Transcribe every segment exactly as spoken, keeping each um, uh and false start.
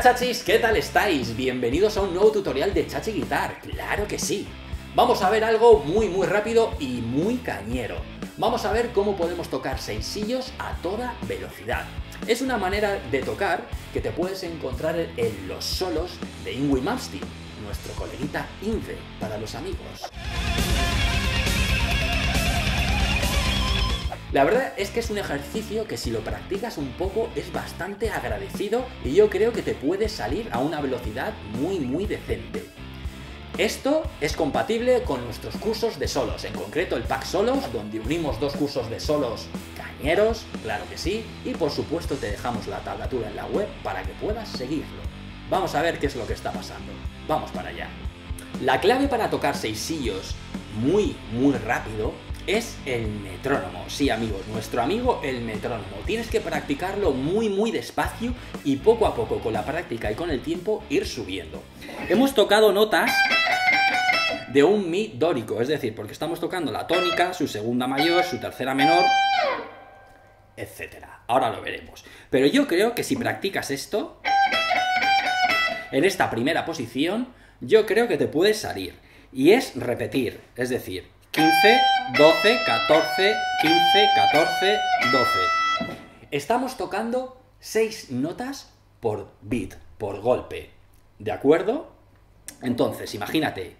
Hola chachis, ¿qué tal estáis? Bienvenidos a un nuevo tutorial de Chachi Guitar, claro que sí. Vamos a ver algo muy muy rápido y muy cañero. Vamos a ver cómo podemos tocar seisillos a toda velocidad. Es una manera de tocar que te puedes encontrar en los solos de Yngwie Malmsteen, nuestro coleguita Yngwie para los amigos. La verdad es que es un ejercicio que si lo practicas un poco es bastante agradecido y yo creo que te puede salir a una velocidad muy muy decente. Esto es compatible con nuestros cursos de solos, en concreto el Pack Solos, donde unimos dos cursos de solos cañeros, claro que sí, y por supuesto te dejamos la tablatura en la web para que puedas seguirlo. Vamos a ver qué es lo que está pasando. Vamos para allá. La clave para tocar seisillos muy muy rápido es el metrónomo. Sí, amigos, nuestro amigo el metrónomo. Tienes que practicarlo muy muy despacio y poco a poco, con la práctica y con el tiempo, ir subiendo. Hemos tocado notas de un mi dórico, es decir, porque estamos tocando la tónica, su segunda mayor, su tercera menor, etcétera. Ahora lo veremos. Pero yo creo que si practicas esto, en esta primera posición, yo creo que te puede salir. Y es repetir, es decir, quince, doce, catorce, quince, catorce, doce. Estamos tocando seis notas por beat, por golpe. ¿De acuerdo? Entonces, imagínate.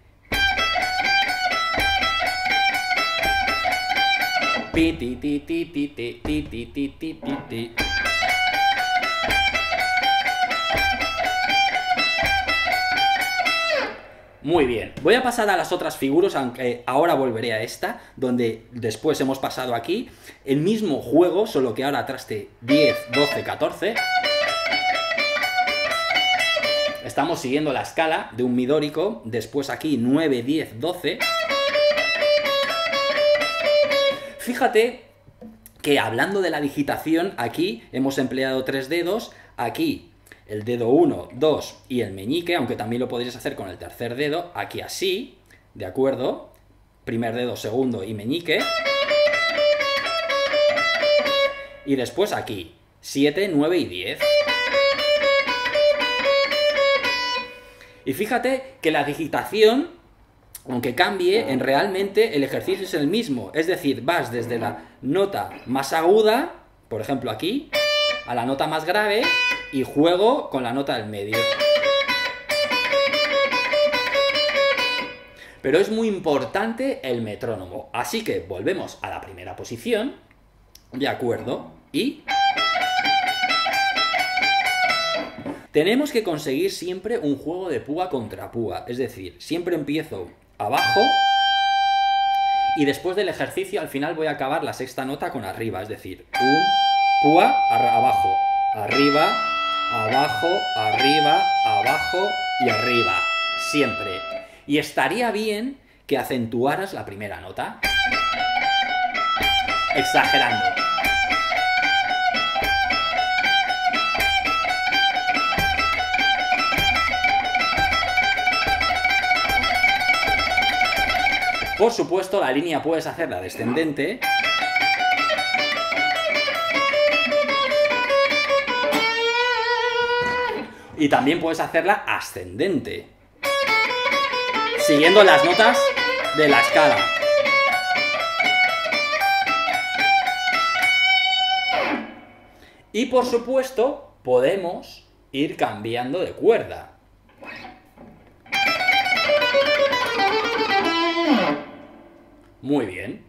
Pi, ti, ti, ti, ti, ti, ti, ti, ti, ti, ti, ti. Muy bien, voy a pasar a las otras figuras, aunque ahora volveré a esta, donde después hemos pasado aquí el mismo juego, solo que ahora traste diez, doce, catorce. Estamos siguiendo la escala de un mi dórico, después aquí nueve, diez, doce. Fíjate que hablando de la digitación, aquí hemos empleado tres dedos, aquí el dedo uno, dos y el meñique, aunque también lo podrías hacer con el tercer dedo, aquí así, ¿de acuerdo? Primer dedo, segundo y meñique. Y después aquí, siete, nueve y diez. Y fíjate que la digitación, aunque cambie, en realmente el ejercicio es el mismo. Es decir, vas desde la nota más aguda, por ejemplo aquí, a la nota más grave, y juego con la nota del medio. Pero es muy importante el metrónomo. Así que volvemos a la primera posición. De acuerdo. Y tenemos que conseguir siempre un juego de púa contra púa. Es decir, siempre empiezo abajo y después del ejercicio al final voy a acabar la sexta nota con arriba. Es decir, un púa, abajo, arriba, abajo, arriba, abajo y arriba. Siempre. Y estaría bien que acentuaras la primera nota. Exagerando. Por supuesto, la línea puedes hacerla descendente. Y también puedes hacerla ascendente, siguiendo las notas de la escala. Y por supuesto, podemos ir cambiando de cuerda. Muy bien.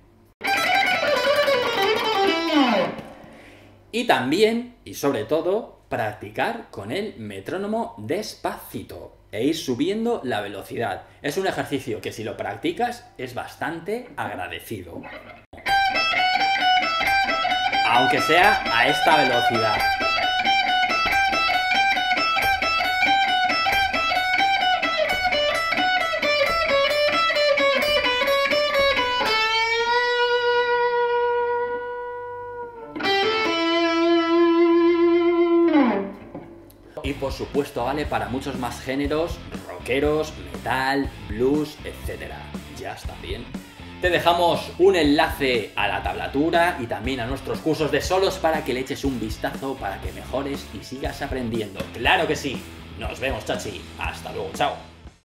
Y también, y sobre todo, practicar con el metrónomo despacito e ir subiendo la velocidad. Es un ejercicio que si lo practicas es bastante agradecido. Aunque sea a esta velocidad. Y por supuesto vale para muchos más géneros, rockeros, metal, blues, etcétera. Jazz también. Te dejamos un enlace a la tablatura y también a nuestros cursos de solos para que le eches un vistazo, para que mejores y sigas aprendiendo. ¡Claro que sí! Nos vemos, chachi. Hasta luego, chao.